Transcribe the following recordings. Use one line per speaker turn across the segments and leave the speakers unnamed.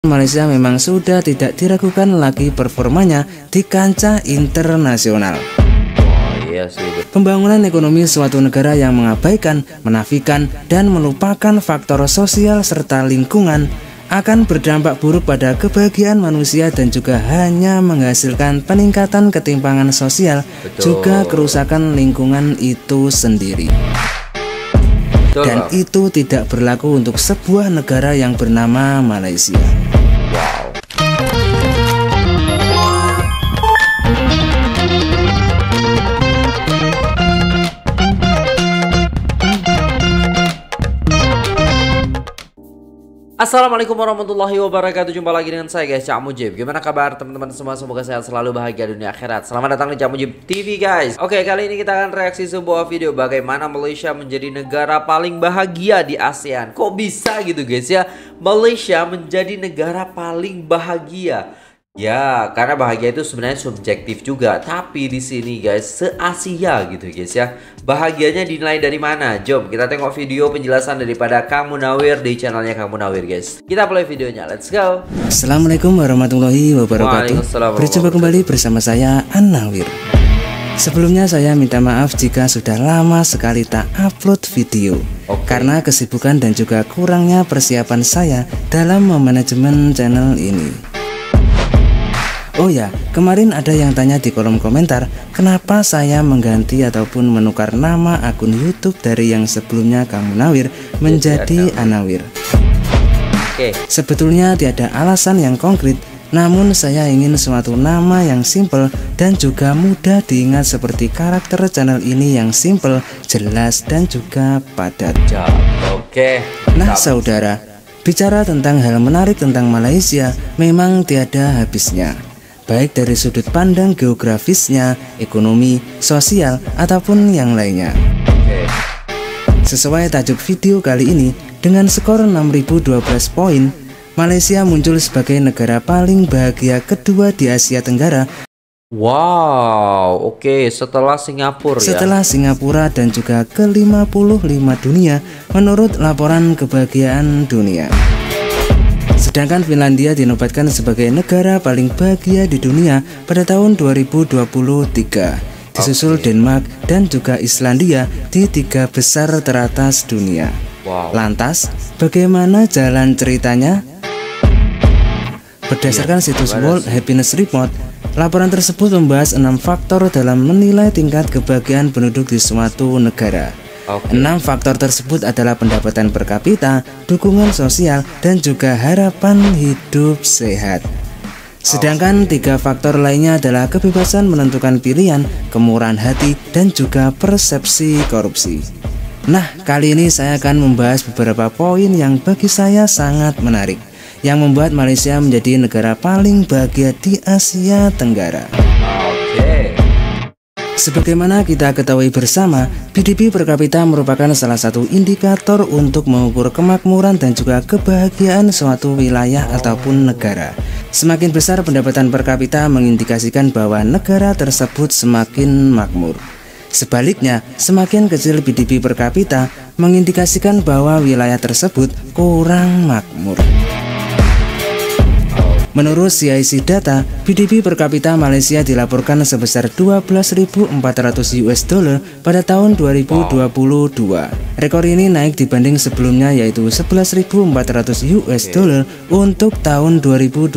Malaysia memang sudah tidak diragukan lagi performanya di kancah internasional. Pembangunan ekonomi suatu negara yang mengabaikan, menafikan, dan melupakan faktor sosial serta lingkungan akan berdampak buruk pada kebahagiaan manusia dan juga hanya menghasilkan peningkatan ketimpangan sosial, juga kerusakan lingkungan itu sendiri. Dan itu tidak berlaku untuk sebuah negara yang bernama Malaysia.
Assalamualaikum warahmatullahi wabarakatuh. Jumpa lagi dengan saya guys, Cak Mujib. Gimana kabar teman-teman semua? Semoga sehat selalu, bahagia dunia akhirat. Selamat datang di Cak Mujib TV guys. Oke, kali ini kita akan reaksi sebuah video bagaimana Malaysia menjadi negara paling bahagia di ASEAN. Kok bisa gitu guys ya, Malaysia menjadi negara paling bahagia? Ya, karena bahagia itu sebenarnya subjektif juga. Tapi di sini guys, se-Asia gitu guys ya, bahagianya dinilai dari mana? Jom kita tengok video penjelasan daripada Kang Munawir di channelnya Kang Munawir guys. Kita play videonya, let's go.
Assalamualaikum warahmatullahi wabarakatuh. Berjumpa kembali bersama saya An-Nawir. Sebelumnya saya minta maaf jika sudah lama sekali tak upload video, karena kesibukan dan juga kurangnya persiapan saya dalam memanajemen channel ini. Oh ya, kemarin ada yang tanya di kolom komentar kenapa saya mengganti ataupun menukar nama akun YouTube dari yang sebelumnya Kang Munawir menjadi An-Nawir. Sebetulnya tiada alasan yang konkret, namun saya ingin suatu nama yang simple dan juga mudah diingat seperti karakter channel ini yang simple, jelas dan juga padat. Nah saudara, bicara tentang hal menarik tentang Malaysia memang tiada habisnya, baik dari sudut pandang geografisnya, ekonomi, sosial, ataupun yang lainnya. Sesuai tajuk video kali ini, dengan skor 6012 poin, Malaysia muncul sebagai negara paling bahagia kedua di Asia Tenggara.
Wow, setelah Singapura ya.
Setelah Singapura dan juga ke-55 dunia menurut laporan kebahagiaan dunia. Sedangkan Finlandia dinobatkan sebagai negara paling bahagia di dunia pada tahun 2023, disusul Denmark dan juga Islandia di 3 besar teratas dunia. Lantas, bagaimana jalan ceritanya? Berdasarkan situs World Happiness Report, laporan tersebut membahas 6 faktor dalam menilai tingkat kebahagiaan penduduk di suatu negara. 6 faktor tersebut adalah pendapatan per kapita, dukungan sosial, dan juga harapan hidup sehat. Sedangkan 3 faktor lainnya adalah kebebasan menentukan pilihan, kemurahan hati, dan juga persepsi korupsi. Nah, kali ini saya akan membahas beberapa poin yang bagi saya sangat menarik, yang membuat Malaysia menjadi negara paling bahagia di Asia Tenggara. Sebagaimana kita ketahui bersama, PDB per kapita merupakan salah satu indikator untuk mengukur kemakmuran dan juga kebahagiaan suatu wilayah ataupun negara. Semakin besar pendapatan per kapita mengindikasikan bahwa negara tersebut semakin makmur. Sebaliknya, semakin kecil PDB per kapita mengindikasikan bahwa wilayah tersebut kurang makmur. Menurut CIC Data, PDB per kapita Malaysia dilaporkan sebesar 12.400 US dollar pada tahun 2022. Rekor ini naik dibanding sebelumnya yaitu 11.400 US dollar untuk tahun 2021.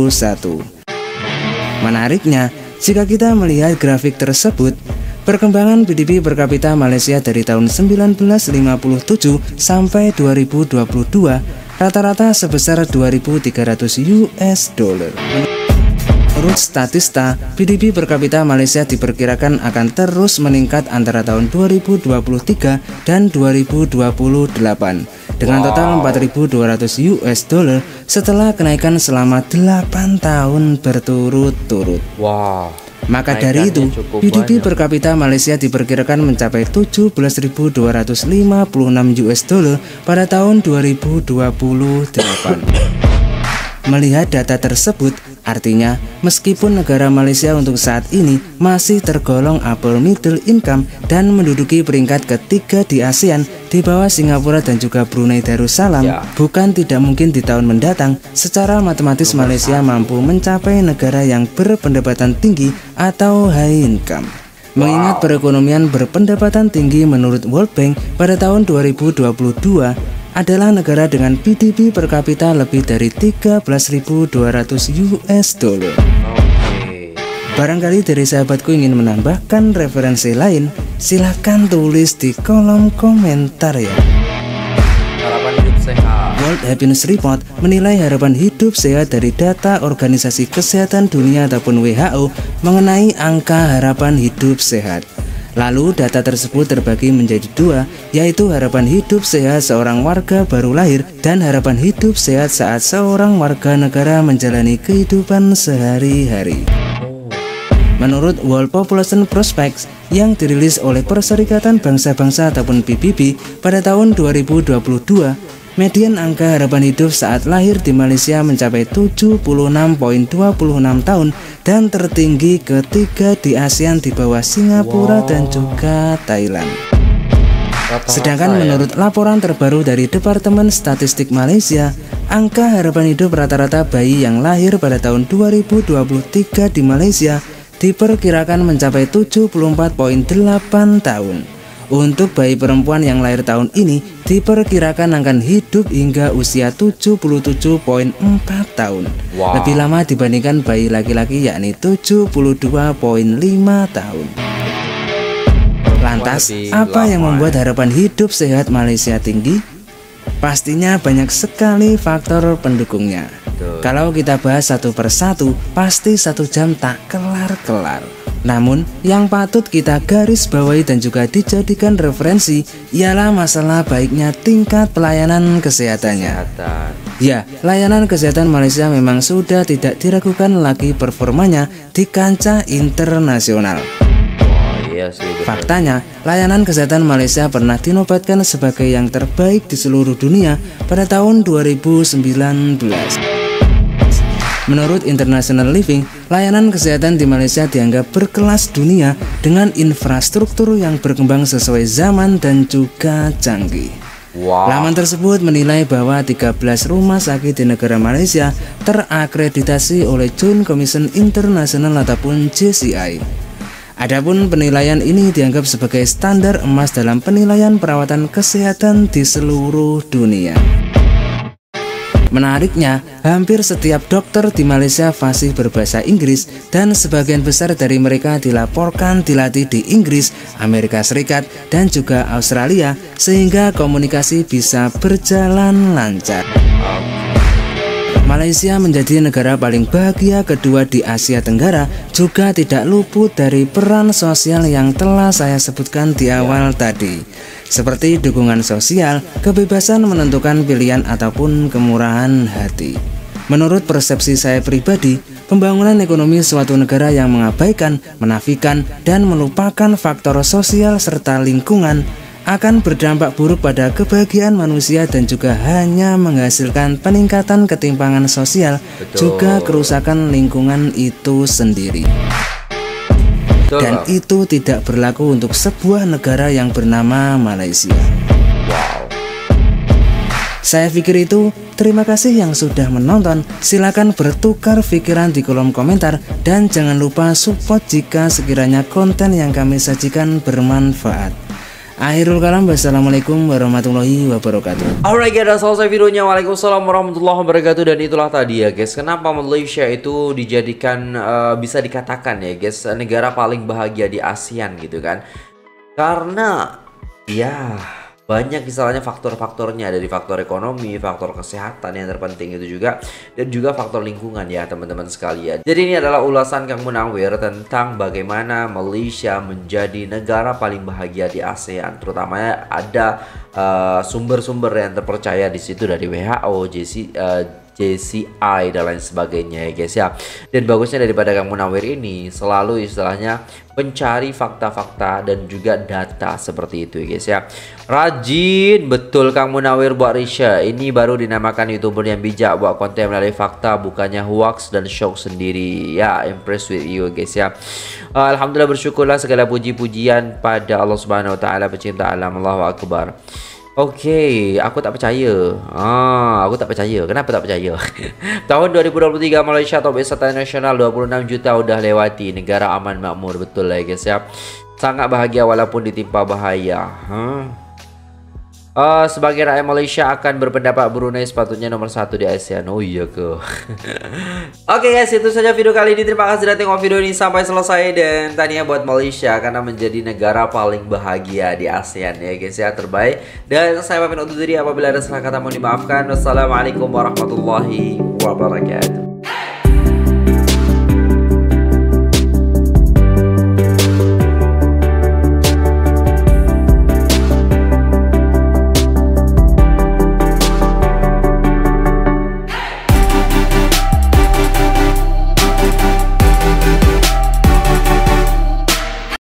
Menariknya, jika kita melihat grafik tersebut, perkembangan PDB per kapita Malaysia dari tahun 1957 sampai 2022 rata-rata sebesar 2.300 US dollar. Menurut Statista, PDB per kapita Malaysia diperkirakan akan terus meningkat antara tahun 2023 dan 2028 dengan total 4.200 US dollar setelah kenaikan selama 8 tahun berturut-turut. Maka dari itu, PDB per kapita Malaysia diperkirakan mencapai 17.256 US dollar pada tahun 2028. Melihat data tersebut, Artinya, meskipun negara Malaysia untuk saat ini masih tergolong upper middle income dan menduduki peringkat ketiga di ASEAN di bawah Singapura dan juga Brunei Darussalam, bukan tidak mungkin di tahun mendatang secara matematis Malaysia mampu mencapai negara yang berpendapatan tinggi atau high income. Mengingat perekonomian berpendapatan tinggi menurut World Bank pada tahun 2022 adalah negara dengan PDB per kapita lebih dari 13.200 US dollar. Barangkali dari sahabatku ingin menambahkan referensi lain, silahkan tulis di kolom komentar ya.
Harapan hidup sehat.
World Happiness Report menilai harapan hidup sehat dari data Organisasi Kesehatan Dunia ataupun WHO mengenai angka harapan hidup sehat. Lalu data tersebut terbagi menjadi dua, yaitu harapan hidup sehat seorang warga baru lahir dan harapan hidup sehat saat seorang warga negara menjalani kehidupan sehari-hari. Menurut World Population Prospects yang dirilis oleh Perserikatan Bangsa-Bangsa ataupun PBB pada tahun 2022, median angka harapan hidup saat lahir di Malaysia mencapai 76,26 tahun dan tertinggi ketiga di ASEAN di bawah Singapura dan juga Thailand. Sedangkan menurut laporan terbaru dari Departemen Statistik Malaysia, angka harapan hidup rata-rata bayi yang lahir pada tahun 2023 di Malaysia diperkirakan mencapai 74,8 tahun. Untuk bayi perempuan yang lahir tahun ini diperkirakan akan hidup hingga usia 77,4 tahun. Lebih lama dibandingkan bayi laki-laki yakni 72,5 tahun. Lantas, apa yang membuat harapan hidup sehat Malaysia tinggi? Pastinya banyak sekali faktor pendukungnya. Kalau kita bahas satu persatu, pasti 1 jam tak kelar-kelar. Namun, yang patut kita garis bawahi dan juga dijadikan referensi ialah masalah baiknya tingkat pelayanan kesehatannya. Ya, layanan kesehatan Malaysia memang sudah tidak diragukan lagi performanya di kancah internasional. Faktanya, layanan kesehatan Malaysia pernah dinobatkan sebagai yang terbaik di seluruh dunia pada tahun 2019. Menurut International Living, layanan kesehatan di Malaysia dianggap berkelas dunia dengan infrastruktur yang berkembang sesuai zaman dan juga canggih. Laman tersebut menilai bahwa 13 rumah sakit di negara Malaysia terakreditasi oleh Joint Commission International ataupun JCI. Adapun penilaian ini dianggap sebagai standar emas dalam penilaian perawatan kesehatan di seluruh dunia. Menariknya, hampir setiap dokter di Malaysia fasih berbahasa Inggris dan sebagian besar dari mereka dilaporkan dilatih di Inggris, Amerika Serikat, dan juga Australia sehingga komunikasi bisa berjalan lancar. Malaysia menjadi negara paling bahagia kedua di Asia Tenggara juga tidak luput dari peran sosial yang telah saya sebutkan di awal tadi, seperti dukungan sosial, kebebasan menentukan pilihan ataupun kemurahan hati. Menurut persepsi saya pribadi, pembangunan ekonomi suatu negara yang mengabaikan, menafikan, dan melupakan faktor sosial serta lingkungan akan berdampak buruk pada kebahagiaan manusia dan juga hanya menghasilkan peningkatan ketimpangan sosial, juga kerusakan lingkungan itu sendiri. Dan itu tidak berlaku untuk sebuah negara yang bernama Malaysia. Saya pikir itu. Terima kasih yang sudah menonton. Silakan bertukar pikiran di kolom komentar dan jangan lupa support jika sekiranya konten yang kami sajikan bermanfaat. Akhirul kalam, wassalamualaikum warahmatullahi wabarakatuh.
Alright guys, udah selesai videonya. Waalaikumsalam warahmatullahi wabarakatuh. Dan itulah tadi ya guys, kenapa Malaysia itu dijadikan bisa dikatakan ya guys negara paling bahagia di ASEAN gitu kan. Karena ya banyak misalnya faktor-faktornya, dari faktor ekonomi, faktor kesehatan yang terpenting itu juga, dan juga faktor lingkungan ya teman-teman sekalian. Jadi ini adalah ulasan Kang Munawir tentang bagaimana Malaysia menjadi negara paling bahagia di ASEAN. Terutamanya ada sumber-sumber yang terpercaya di situ dari WHO, JCI dan lain sebagainya ya guys ya. Dan bagusnya daripada Kang Munawir ini selalu istilahnya mencari fakta-fakta dan juga data seperti itu ya guys ya. Rajin betul Kang Munawir buat research. Ini baru dinamakan YouTuber yang bijak, buat konten melalui fakta bukannya hoax dan shock sendiri. Ya, impressed with you guys ya. Alhamdulillah, bersyukurlah, segala puji-pujian pada Allah Subhanahu wa taala, pencipta alam. Allahu akbar. Oke, aku tak percaya. Aku tak percaya. Kenapa tak percaya? Tahun 2023 Malaysia top wisata nasional 26 juta udah lewati. Negara aman makmur, betul lah guys ya. Sangat bahagia walaupun ditimpa bahaya. Sebagai rakyat Malaysia akan berpendapat Brunei sepatutnya nomor 1 di ASEAN. Oh iya ke? Oke guys, itu saja video kali ini. Terima kasih sudah tengok video ini sampai selesai. Dan tanya buat Malaysia karena menjadi negara paling bahagia di ASEAN ya guys ya, terbaik. Dan saya pamit undur diri, apabila ada salah kata mohon dimaafkan. Wassalamualaikum warahmatullahi wabarakatuh.